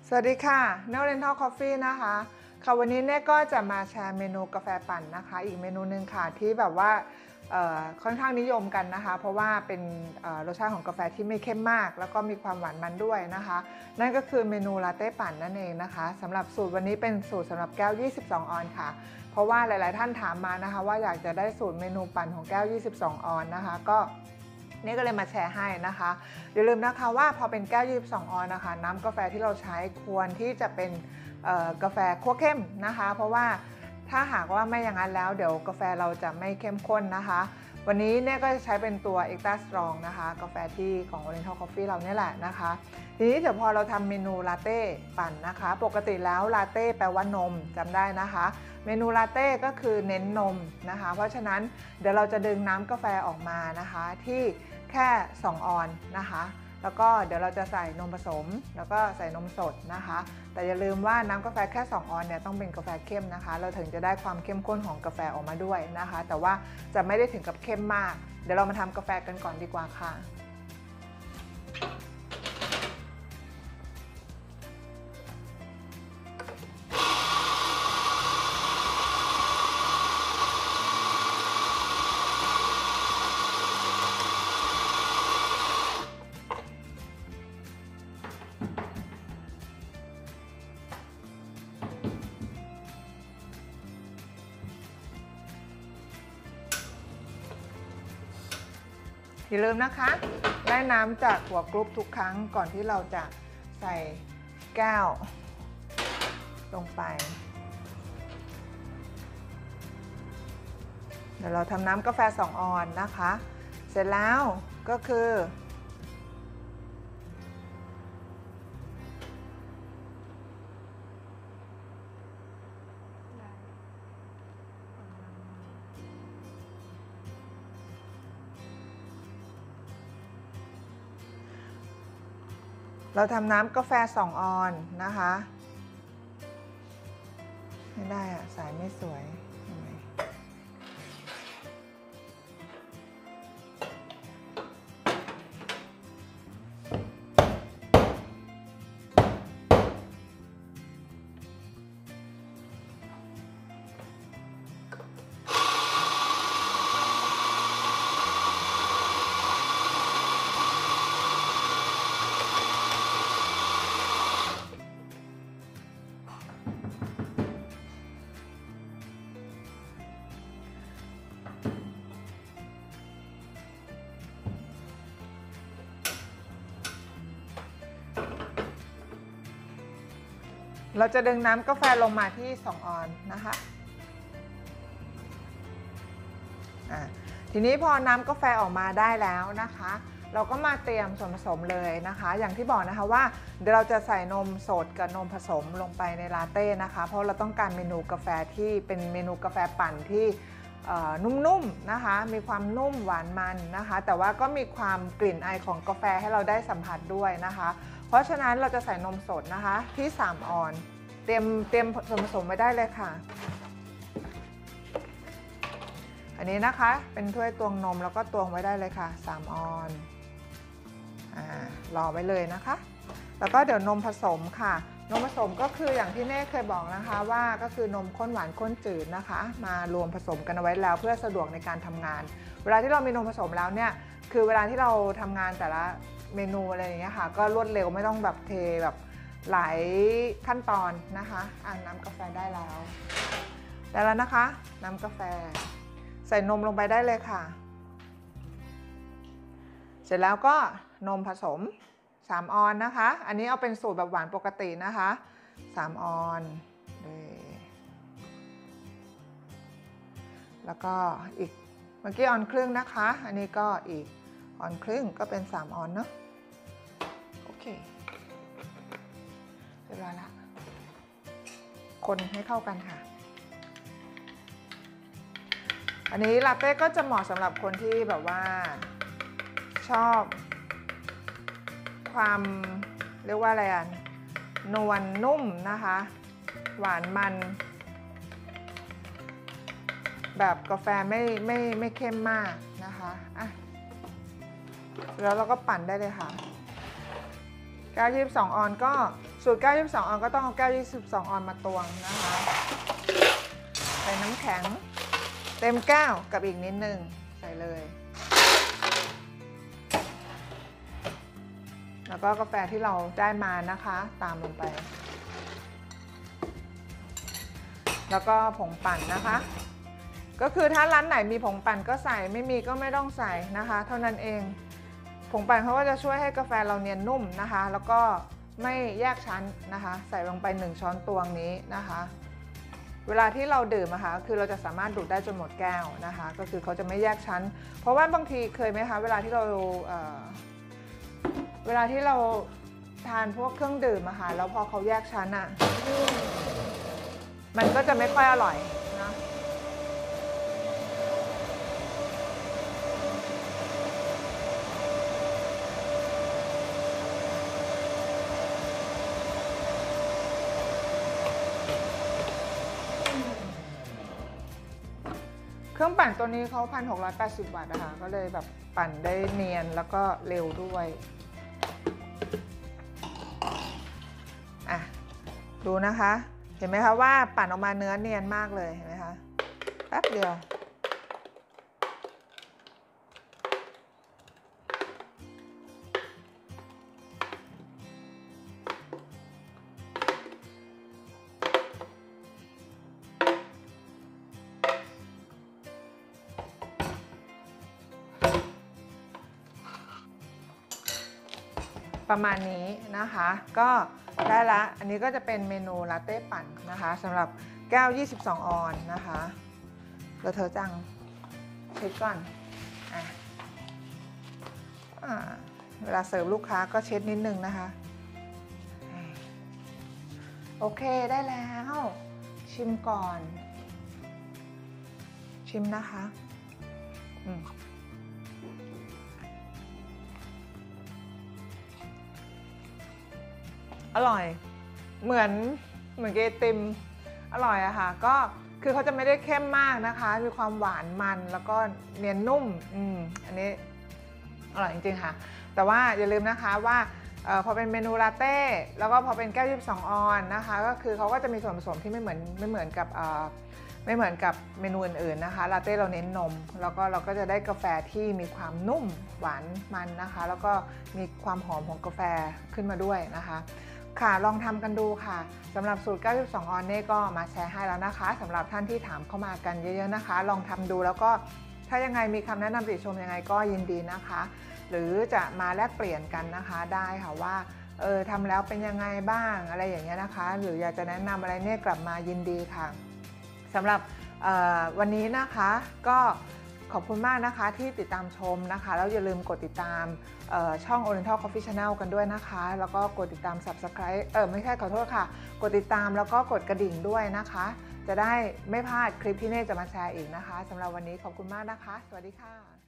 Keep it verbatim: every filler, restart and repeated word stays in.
สวัสดีค่ะเนลเรนทัลคอฟฟี่นะคะค่ะวันนี้เนี่ยก็จะมาแชร์เมนูกาแฟปั่นนะคะอีกเมนูหนึ่งค่ะที่แบบว่าค่อนข้างนิยมกันนะคะเพราะว่าเป็นรสชาติของกาแฟที่ไม่เข้มมากแล้วก็มีความหวานมันด้วยนะคะนั่นก็คือเมนูลาเต้ปั่นนั่นเองนะคะสำหรับสูตรวันนี้เป็นสูตรสำหรับแก้วยี่สิบสองออนซ์ค่ะเพราะว่าหลายๆท่านถามมานะคะว่าอยากจะได้สูตรเมนูปั่นของแก้วยี่สิบสองออนซ์นะคะก็นี่ก็เลยมาแชร์ให้นะคะอย่าลืมนะคะว่าพอเป็นแก้วยี่สิบสองออนซ์นะคะน้ำกาแฟที่เราใช้ควรที่จะเป็นกาแฟคั่วเข้มนะคะเพราะว่าถ้าหากว่าไม่อย่างนั้นแล้วเดี๋ยวกาแฟเราจะไม่เข้มข้นนะคะวันนี้เนี่ยก็จะใช้เป็นตัว Extra Strong นะคะกาแฟที่ของ Oriental Coffee เราเนี่ยแหละนะคะทีนี้เดี๋ยวพอเราทำเมนูลาเต้ปั่นนะคะปกติแล้วลาเต้แปลว่านมจำได้นะคะเมนูลาเต้ก็คือเน้นนมนะคะเพราะฉะนั้นเดี๋ยวเราจะดึงน้ำกาแฟออกมานะคะที่แค่สองออนซ์นะคะแล้วก็เดี๋ยวเราจะใส่นมผสมแล้วก็ใส่นมสดนะคะแต่อย่าลืมว่าน้ำกาแฟแค่สองออนซ์เนี่ยต้องเป็นกาแฟเข้มนะคะเราถึงจะได้ความเข้มข้นของกาแฟออกมาด้วยนะคะแต่ว่าจะไม่ได้ถึงกับเข้มมากเดี๋ยวเรามาทำกาแฟกันก่อนดีกว่าค่ะอย่าลืมนะคะได้น้ำจากหัวกรุ๊ปทุกครั้งก่อนที่เราจะใส่แก้วลงไปเดี๋ยวเราทำน้ำกาแฟสองออนซ์นะคะเสร็จแล้วก็คือเราทำน้ำกาแฟสองออนซ์นะคะไม่ได้อะสายไม่สวยยังไงเราจะดึงน้ำกาแฟลงมาที่สองออนซ์นะคะทีนี้พอน้ำกาแฟออกมาได้แล้วนะคะเราก็มาเตรียมส่วนผสมเลยนะคะอย่างที่บอกนะคะว่าเดี๋ยวเราจะใส่นมสดกับนมผสมลงไปในลาเต้นะคะเพราะเราต้องการเมนูกาแฟที่เป็นเมนูกาแฟปั่นที่นุ่มๆนะคะมีความนุ่มหวานมันนะคะแต่ว่าก็มีความกลิ่นไอของกาแฟให้เราได้สัมผัสด้วยนะคะเพราะฉะนั้นเราจะใส่นมสดนะคะที่สามออนซ์เตรียมเตรียมส่วนผสมไว้ได้เลยค่ะอันนี้นะคะเป็นถ้วยตวงนมแล้วก็ตวงไว้ได้เลยค่ะสามออนซ์อ่ารอไว้เลยนะคะแล้วก็เดี๋ยวนมผสมค่ะนมผสมก็คืออย่างที่เน่เคยบอกนะคะว่าก็คือนมข้นหวานข้นจืดนะคะมารวมผสมกันเอาไว้แล้วเพื่อสะดวกในการทำงานเวลาที่เรามีนมผสมแล้วเนี่ยคือเวลาที่เราทำงานแต่ละเมนูอะไรอย่างเงี้ยค่ะก็รวดเร็วไม่ต้องแบบเทแบบหลายขั้นตอนนะคะอ่าน้ำกาแฟได้แล้วได้แล้วนะคะน้ำกาแฟใส่นมลงไปได้เลยค่ะเสร็จแล้วก็นมผสมสามออนซ์นะคะอันนี้เอาเป็นสูตรแบบหวานปกตินะคะสามออนซ์แล้วก็อีกเมื่อกี้ออนครึ่งนะคะอันนี้ก็อีกออนครึ่งก็เป็นสามออนซ์เนาะโอเคเรียบร้อยละคนให้เข้ากันค่ะอันนี้ลาเต้ก็จะเหมาะสำหรับคนที่แบบว่าชอบความเรียกว่าอะไรอ่ะนวลนุ่มนะคะหวานมันแบบกาแฟไม่ไม่ไม่เข้มมากนะคะอ่ะแล้วเราก็ปั่นได้เลยค่ะแก้วยี่สิบสองออนซ์ก็สูตรแก้วยี่สิบสองออนก็ต้องเอาแก้วยี่สิบสองออนมาตวงนะคะใส่น้ำแข็งเต็มแก้วกับอีกนิดนึงใส่เลยแล้วก็กาแฟที่เราได้มานะคะตามลงไปแล้วก็ผงปั่นนะคะก็คือถ้าร้านไหนมีผงปั่นก็ใส่ไม่มีก็ไม่ต้องใส่นะคะเท่านั้นเองผงปั่นเขาก็จะช่วยให้กาแฟเราเนียนนุ่มนะคะแล้วก็ไม่แยกชั้นนะคะใส่ลงไปหนึ่งช้อนตวงนี้นะคะเวลาที่เราดื่มนะคะคือเราจะสามารถดูดได้จนหมดแก้วนะคะก็คือเขาจะไม่แยกชั้นเพราะว่าบางทีเคยไหมคะเวลาที่เราเอ่อเวลาที่เราทานพวกเครื่องดื่มอะค่ะแล้วพอเขาแยกชั้นอะมันก็จะไม่ค่อยอร่อยนะเครื่องปั่นตัวนี้เขา หนึ่งพันหกร้อยแปดสิบ วัตต์นะคะก็เลยแบบปั่นได้เนียนแล้วก็เร็วด้วยอ่ะดูนะคะเห็นไหมคะว่าปั่นออกมาเนื้อเนียนมากเลยเห็นไหมคะแป๊บเดียวประมาณนี้นะคะก็ได้ละอันนี้ก็จะเป็นเมนูลาเต้ปั่นนะคะสำหรับแก้วยี่สิบสองออนนะคะเลอะเทอะจังเช็ดก่อนอ่ะอ่าเวลาเสิร์ฟลูกค้าก็เช็ดนิดนึงนะคะโอเคได้แล้วชิมก่อนชิมนะคะอืมอร่อยเหมือนเหมือนเกติมอร่อยอะค่ะก็คือเขาจะไม่ได้เข้มมากนะคะมีความหวานมันแล้วก็เนียนนุ่มอืมอันนี้อร่อยจริงๆค่ะแต่ว่าอย่าลืมนะคะว่าออพอเป็นเมนูลาเต้แล้วก็พอเป็นแก้วยี่สิบสองออนนะคะก็คือเขาก็จะมีส่วนผสมที่ไม่เหมือนไม่เหมือนกับไม่เหมือนกับเมนูอื่นๆนะคะลาเต้เราเน้นนมแล้วก็เราก็จะได้กาแฟที่มีความนุ่มหวานมันนะคะแล้วก็มีความหอมของกาแฟขึ้นมาด้วยนะคะค่ะลองทำกันดูค่ะสำหรับสูตรแก้วยี่สิบสองออนนี่ก็มาแชร์ให้แล้วนะคะสำหรับท่านที่ถามเข้ามากันเยอะๆนะคะลองทำดูแล้วก็ถ้ายังไงมีคำแนะนำติชมยังไงก็ยินดีนะคะหรือจะมาแลกเปลี่ยนกันนะคะได้ค่ะว่าเออทำแล้วเป็นยังไงบ้างอะไรอย่างเงี้ยนะคะหรืออยากจะแนะนำอะไรเนี่ยกลับมายินดีค่ะสำหรับวันนี้นะคะก็ขอบคุณมากนะคะที่ติดตามชมนะคะแล้วอย่าลืมกดติดตามช่อง Oriental Coffee Channel กันด้วยนะคะแล้วก็กดติดตาม Subscribe เออไม่ใช่ขอโทษค่ะกดติดตามแล้วก็กดกระดิ่งด้วยนะคะจะได้ไม่พลาดคลิปที่เน่จะมาแชร์อีกนะคะสำหรับวันนี้ขอบคุณมากนะคะสวัสดีค่ะ